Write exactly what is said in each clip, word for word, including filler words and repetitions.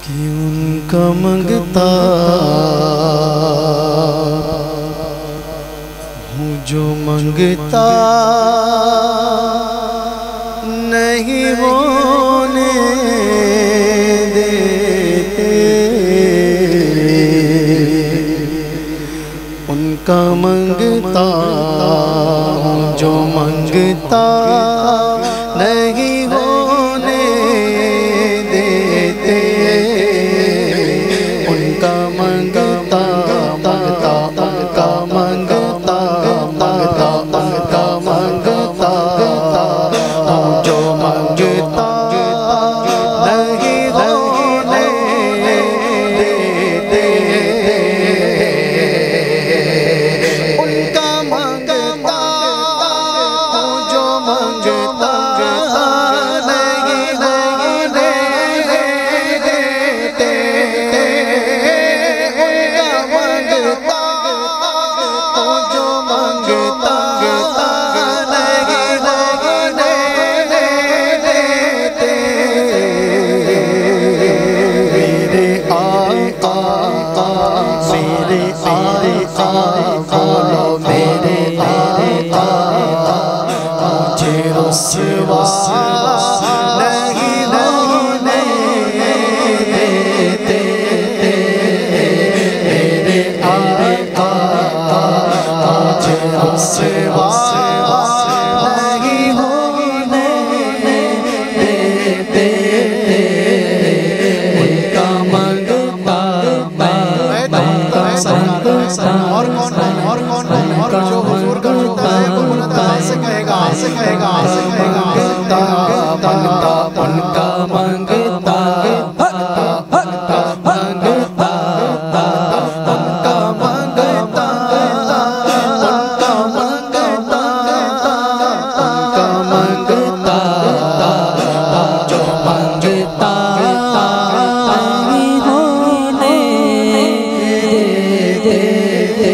کہ ان کا منگتا ہوں جو منگتا نہیں ہونے دیتے، ان کا منگتا ہوں جو منگتا نہیں ہونے دیتے، ان کا منگتا منگتا ان کا منگتا منگتا ان کا منگتا ہوں جو منگتا نہیں ہونے دیتے، ان کا منگتا ہوں جو منگتا نہیں ہونے دیتے، ان کا منگتا ہوں جو منگتا نہیں ہونے دیتے، میرے آقا میرے آقا بولو میرے آقا مجھے رسوا نہیں ہونے دیتے، میرے آقا مجھے رسوا نہیں ہونے دیتے، ان کا منگتا میں منگتا اور کون اور کون اور جو حضور کا شکر ہے وہ منگتا سے کہے گا سے کہے گا سے کہے گا منگتا منگتا ان کا منگتا منگتا منگتا ان کا منگتا ان کا منگتا ان کا منگتا جو منگتا نہیں ہونے دیتے،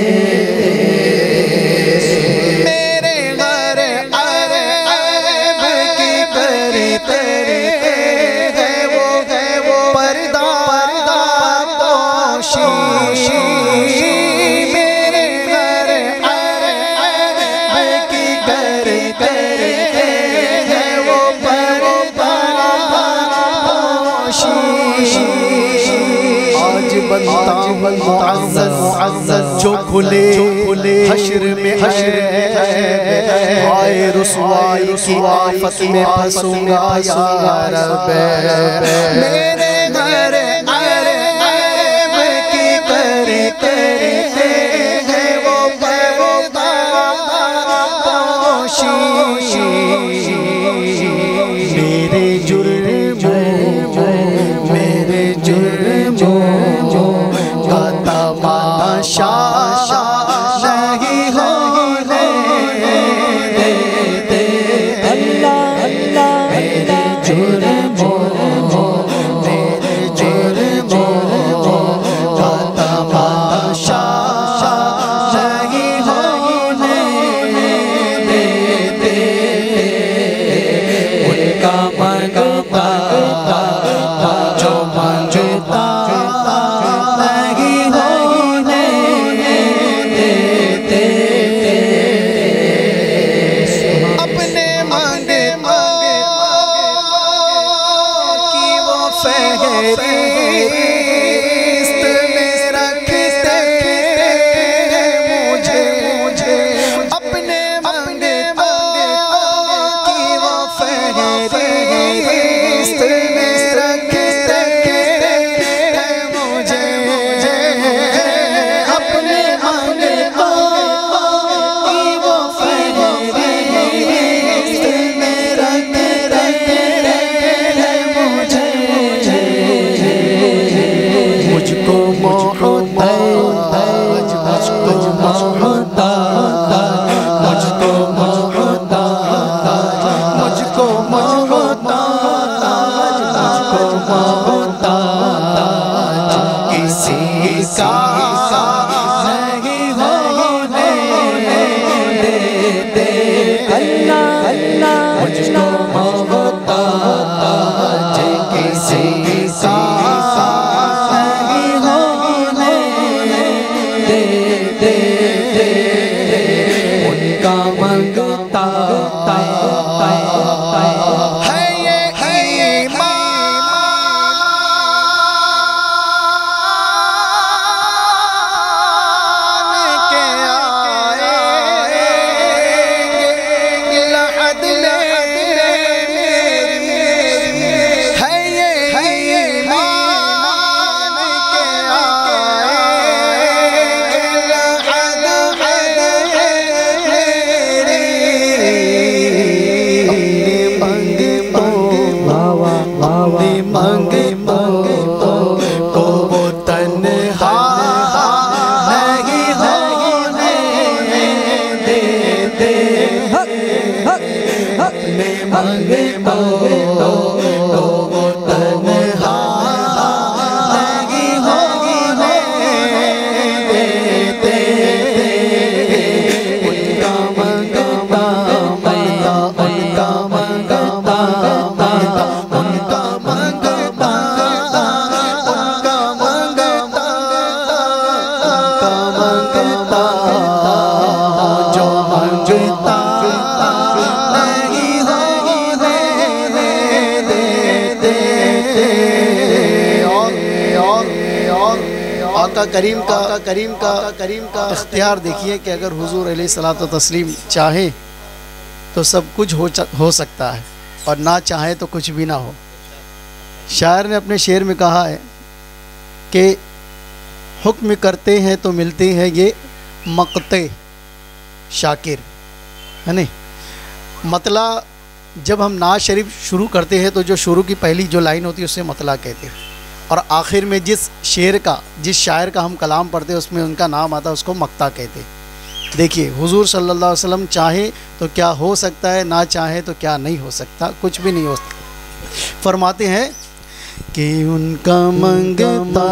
میرے گھر عیب کی کرتے ہیں وہ ہے وہ پردہ پوشی، میرے گھر عیب کی کرتے ہیں وہ پردہ پوشی، آج بنتا ہوں معزز معزز جو کھلے حشر میں ہے، ہائے رسوائی کی آفت میں پھنسوں گا یا رب، میرے گھر عیب کی کرتے ہیں وہ پردہ پوشی، میرے جرموں میرے جرموں کا تماشا نہیں ہونے دیتے، میرے جرموں میرے جرموں کا تماشا نہیں ہونے دیتے، ان کا منگتا جو منگتا نہیں ہونے دیتے، اپنے منگتا کی وہ فہرست میں رکھتے ہیں مجھے، اپنے منگتا کی وہ فہرست میں رکھتے ہیں مجھے، اپنے منگتا کی وہ فہرست میں رکھتے ہیں مجھے، مجھ کو محتاج مجھ کو محتاج مجھ کو محتاج مجھ کو محتاج مجھ کو محتاج کسی کا نہیں ہونے دیتے، مجھ کو محتاج کسی کا آقا کریم کا آقا کریم کا آقا کریم کا اختیار دیکھیے کہ اگر حضور علیہ الصلوۃ والتسلیم چاہیں تو سب کچھ ہو ہو سکتا ہے، اور نہ چاہیں تو کچھ بھی نہ ہو۔ شاعر نے اپنے شعر میں کہا ہے کہ حکم کرتے ہیں تو ملتے ہیں یہ مقتے شاکر، ہے نہیں؟ مطلع جب ہم نعت شریف شروع کرتے ہیں تو جو شروع کی پہلی جو لائن ہوتی ہے اسے مطلع کہتے ہیں، اور آخر میں جس شعر کا جس شاعر کا ہم کلام پڑھتے ہیں اس میں ان کا نام آتا ہے، اس کو مقطع کہتے ہیں۔ دیکھیے حضور صلی اللہ علیہ وسلم چاہے تو کیا ہو سکتا ہے، نہ چاہے تو کیا نہیں ہو سکتا، کچھ بھی نہیں ہو سکتا۔ فرماتے ہیں کہ ان کا منگتا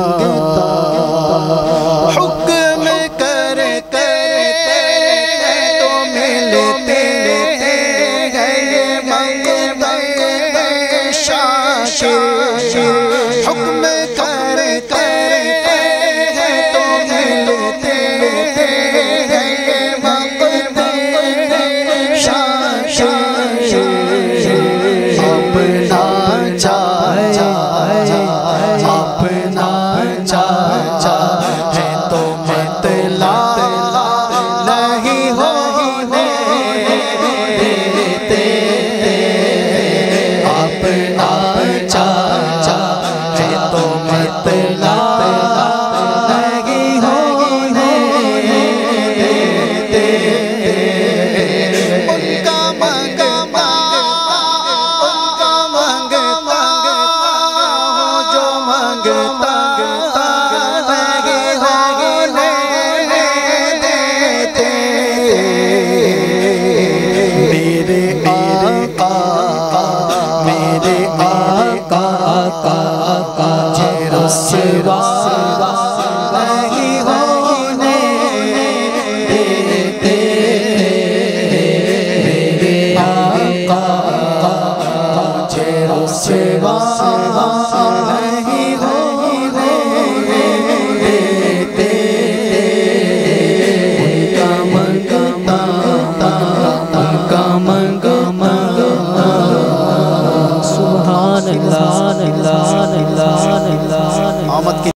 حکم کر کرتے تو ملتے ہیں مقتے شاکر، حکم کر کرتے تو ملتے ہیں مقتے شاکر، اپنا چاہے اپنا چاہے تو مطلع نہیں ہونے دیتے، اپنا چاہے تو مطلع نہیں ہونے دیتے، ان کا منگتا ان کا منگتا جو منگتا نہیں ہونے دیتے، میرے آقا میرے آقا مجھے رسوا نہیں ہونے دیتے، میرے آقا مجھے رسوا نہیں ہونے دیتے، ان کا منگتا ان کا منگتا سبحان اللہ۔ آمد کی